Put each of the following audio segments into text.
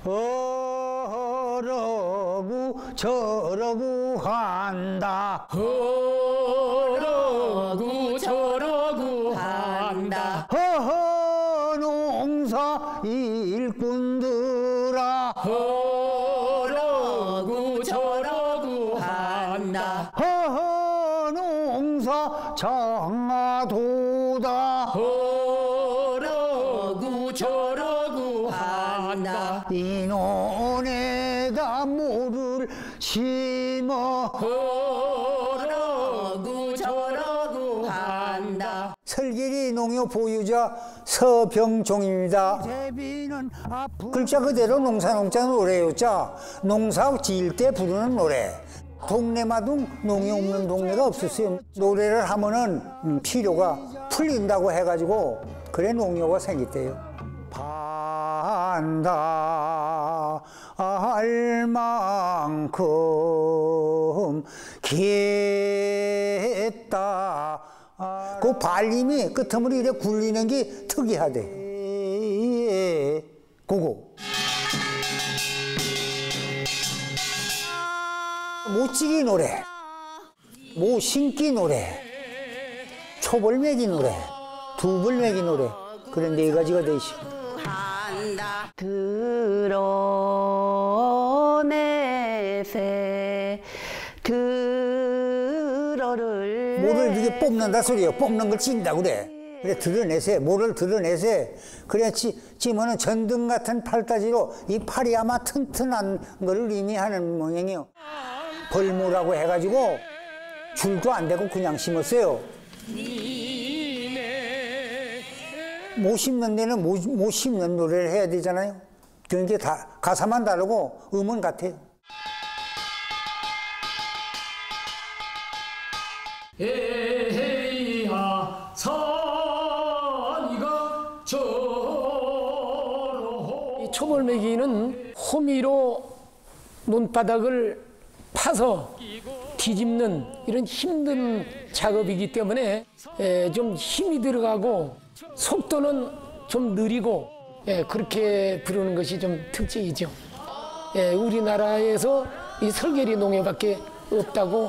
어러구 저러구 한다. 어러구 저러구 한다. 허허 농사 일꾼들아. 어러구 저러구 한다. 허허 농사 장하도다. 어러구 저러구 한다. 이 논에다 모를 심어. 어러구 저러구 한다. 설계리 농협 보유자 서병종입니다. 글자 그대로 농사 노래였자. 농사 지을 때 부르는 노래. 동네마다 농이 없는 동네가 없었어요. 노래를 하면은 필요가 풀린다고 해가지고 그래 농요가 생겼대요. 반다 할 만큼 겠다. 그 발림이 끝머리 이렇게 굴리는 게 특이하대. 그거. 못지기 노래, 모신기 노래, 초벌매기 노래, 두벌매기 노래, 그런 네 가지가 돼 있어. 드러내세 드러를 모를 이게 뽑는다 소리예요. 뽑는 걸 찐다 그래. 그래 드러내세, 모를 드러내세. 그래 찌면은 전등 같은 팔다지로 이 팔이 아마 튼튼한 거를 의미하는 모양이에요. 벌무라고 해가지고 줄도 안 대고 그냥 심었어요. 못 심는 데는 못 심는 노래를 해야 되잖아요. 그러니까 다 가사만 다르고 음은 같아요. 에헤이야 산이가 저러. 이 초벌매기는 호미로 논바닥을 파서 뒤집는 이런 힘든 작업이기 때문에 좀 힘이 들어가고 속도는 좀 느리고 그렇게 부르는 것이 좀 특징이죠. 우리나라에서 이 설계리 농협밖에 없다고.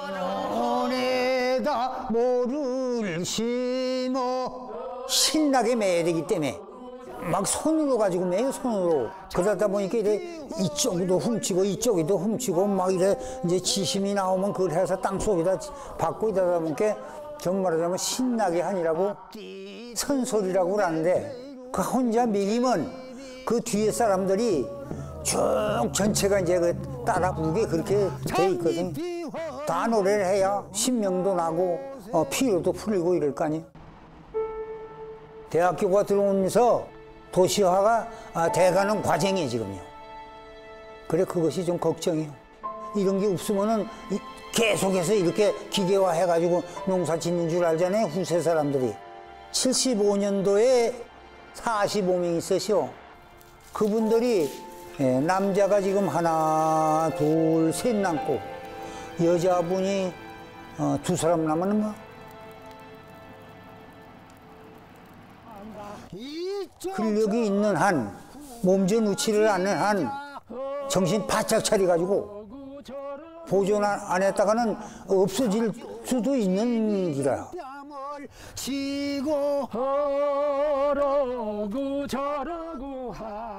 논에다 모를 심어 신나게 매야 되기 때문에 막 손으로 가지고 매요, 손으로. 그러다 보니까 이래 이쪽도 훔치고 이쪽에도 훔치고 막 이래 이제 지심이 나오면 그걸 해서 땅 속에다 받고 이러다 보니까 정말 하자면 신나게 하니라고 선소리라고 하는데 그 혼자 매기면 그 뒤에 사람들이 쭉 전체가 이제 그 따라 부르게 그렇게 돼 있거든. 다 노래를 해야 신명도 나고 피로도 풀리고 이럴 거 아니에요. 대학교가 들어오면서 도시화가 돼가는 과정이에요, 지금요. 그래, 그것이 좀 걱정이에요. 이런 게 없으면은 계속해서 이렇게 기계화 해가지고 농사 짓는 줄 알잖아요, 후세 사람들이. 75년도에 45명 있으시오. 그분들이 남자가 지금 하나, 둘, 셋 남고 여자분이 2사람 남았는 뭐. 근력이 있는 한, 몸져 놓지를 않는 한, 정신 바짝 차려가지고 보존 안 했다가는 없어질 수도 있는 기라. 어러구 저러구 하